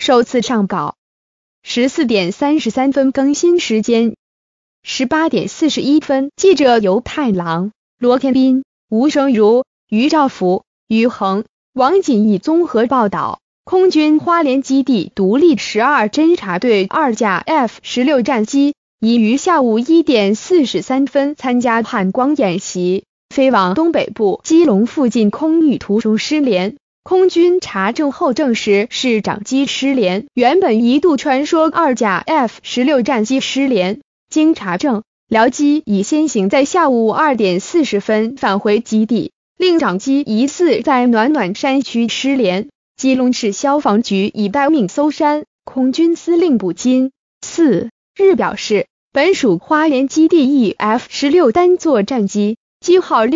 首次上稿。14点33分更新时间。18点41分，记者由太郎、罗天斌、吴生如、于兆福、于恒、王锦义综合报道。空军花莲基地独立12侦察队2架 F-16战机已于下午1点43分参加汉光演习，飞往东北部基隆附近空域途中失联。空军查证后证实是长机失联，原本一度传说2架 F-16战机失联。经查证，僚机已先行在下午2点40分返回基地，另长机疑似在暖暖山区失联。基隆市消防局已待命搜山。空军司令部今4日表示，本属花莲基地一 F-16单座战机，机号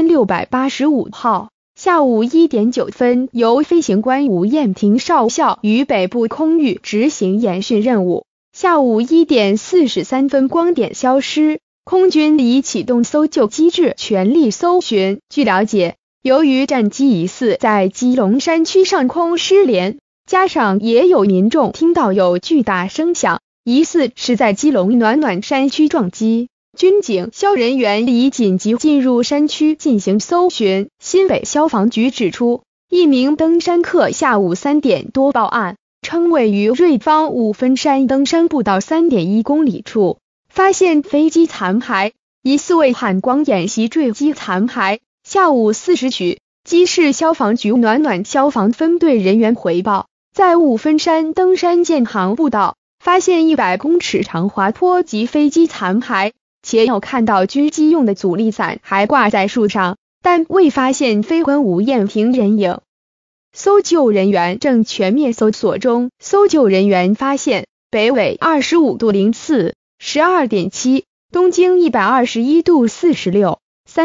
6685号，下午1点9分由飞行官吴彦廷少校于北部空域执行演训任务，下午1点43分光点消失。空军已启动搜救机制，全力搜寻。据了解，由于战机疑似在基隆山区上空失联，加上也有民众听到有巨大声响，疑似是在基隆暖暖山区撞击，军警消人员已紧急进入山区进行搜寻。新北消防局指出，一名登山客下午3点多报案，称位于瑞芳五分山登山步道 3.1公里处发现飞机残骸，疑似为汉光演习坠机残骸。下午4时许，基市消防局暖暖消防分队人员回报，在五分山登山健行步道发现100公尺长滑坡及飞机残骸，且有看到狙击用的阻力伞还挂在树上，但未发现飞官吴彦廷人影。搜救人员正全面搜索中。搜救人员发现北纬25度04 12点7，东经121度46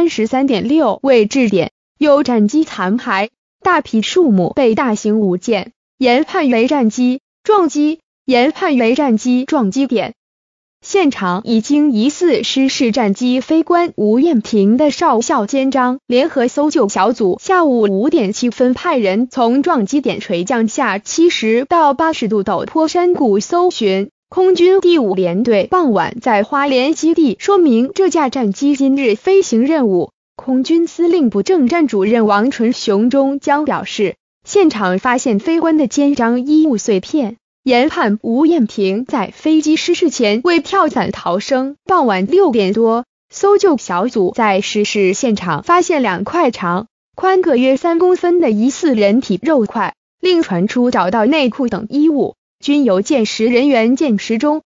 33.6位置点有战机残骸，大批树木被大型物件研判为战机撞击，研判为战机撞击点。现场已经疑似失事战机飞官吴彦廷的少校监章。联合搜救小组下午5点7分派人从撞击点垂降下70到80度陡坡山谷搜寻。空军第5联队傍晚在花莲基地说明这架战机今日飞行任务。空军司令部政战主任王纯雄中将表示，现场发现飞官的肩章衣物碎片，研判吴彦廷在飞机失事前为跳伞逃生。傍晚6点多，搜救小组在失事现场发现2块长、宽各约3公分的疑似人体肉块，另传出找到内裤等衣物，均由鉴识人员鉴识中。